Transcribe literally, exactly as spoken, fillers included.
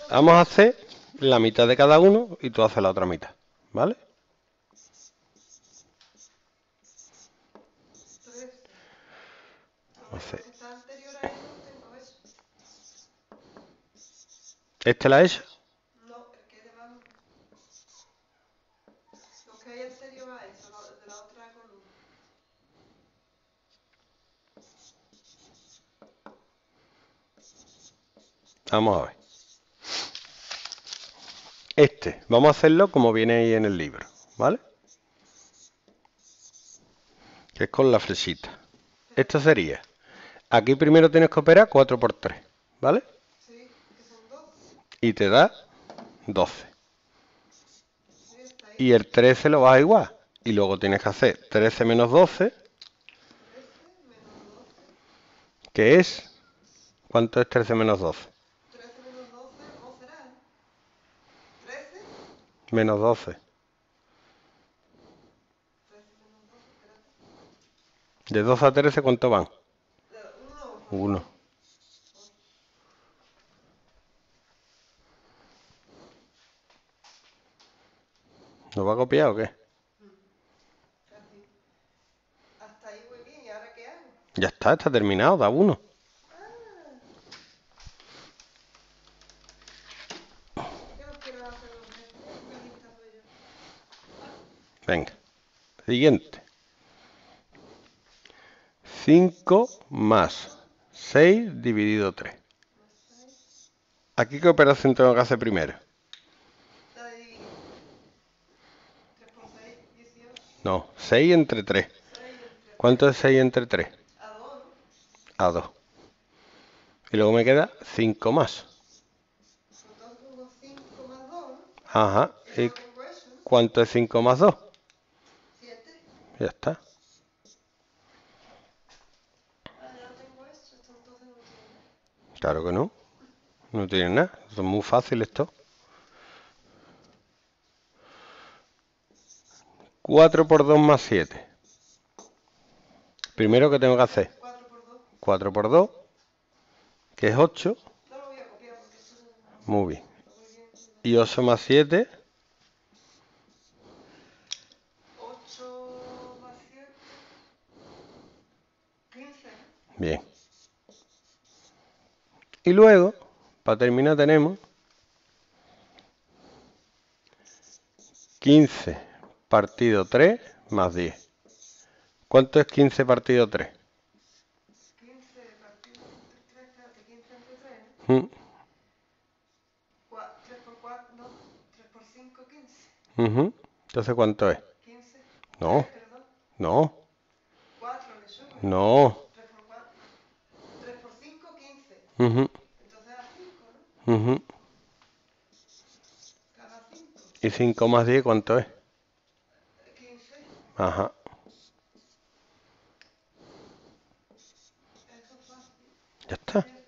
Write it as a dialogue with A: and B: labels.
A: Vamos a hacer la mitad de cada uno y tú haces la otra mitad, ¿vale? Hacer. ¿Este la he hecho?
B: No, el que es debajo. Lo que hay anterior a eso, de la otra columna.
A: Vamos a ver. Este, vamos a hacerlo como viene ahí en el libro, ¿vale? Que es con la flechita. Esto sería, aquí primero tienes que operar cuatro por tres, ¿vale?
B: Sí, que son doce.
A: Y te da doce.
B: Sí, está ahí.
A: Y el trece lo vas a igual. Y luego tienes que hacer trece menos doce,
B: trece menos doce.
A: que es... ¿Cuánto es trece menos doce?
B: trece menos doce, ¿cómo será? trece.
A: Menos doce.
B: trece menos doce, espérate.
A: De doce a trece, ¿cuánto van?
B: uno, por
A: Uno.
B: favor.
A: ¿Lo va a copiar o qué?
B: Casi. Hasta ahí muy bien. ¿Y ahora qué hago?
A: Ya está, está terminado, da uno.
B: Ah, ¿qué nos quiero hacer los ejercicios? Qué lista soy yo.
A: Venga. Siguiente. cinco más seis dividido tres.
B: Más seis.
A: ¿Aquí qué operación tengo que hacer primero?
B: La de dividir. tres por seis, dieciocho.
A: No, seis entre tres.
B: seis entre tres.
A: ¿Cuánto es seis entre tres?
B: A dos, ¿no?
A: A dos. Y luego me queda cinco más.
B: Pues entonces pongo cinco más dos, ¿no?
A: Ajá.
B: Que ya
A: ¿Y
B: lo tengo hecho, ¿no?
A: cuánto es cinco más dos?
B: siete.
A: Ya está.
B: Ah, ya lo tengo hecho. Esto entonces no tiene nada.
A: Claro que no. No tiene nada. Esto es muy fácil esto. cuatro por dos más siete. Primero, ¿qué tengo que hacer?
B: cuatro por dos.
A: cuatro por dos, que es ocho.
B: No lo voy a copiar porque esto no
A: Muy bien.
B: está muy bien.
A: Y ocho más siete.
B: ocho más siete. quince, ¿no?
A: Bien. Y luego, para terminar, tenemos quince partido tres más diez. ¿Cuánto es quince partido tres?
B: quince partido entre tres. Espérate, quince entre tres, ¿no?
A: Mm,
B: tres por cuatro, no. tres por cinco, quince.
A: ujú. Entonces, ¿cuánto es?
B: quince. tres,
A: No,
B: perdón.
A: no,
B: cuatro le sube.
A: no.
B: tres por cuatro. tres por cinco, quince.
A: Ujú,
B: Entonces da cinco, ¿no?
A: ujú.
B: Cada cinco.
A: ¿Y cinco más diez cuánto es?
B: quince.
A: Ajá.
B: Eso es fácil.
A: Ya está.